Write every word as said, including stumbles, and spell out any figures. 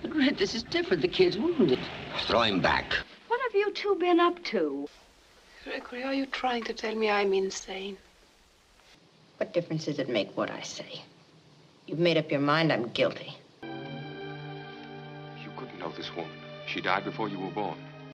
But, Red, this is different. The kid's wounded. Throw him back. What have you two been up to? Gregory, are you trying to tell me I'm insane? What difference does it make what I say? You've made up your mind I'm guilty. You couldn't know this woman. She died before you were born.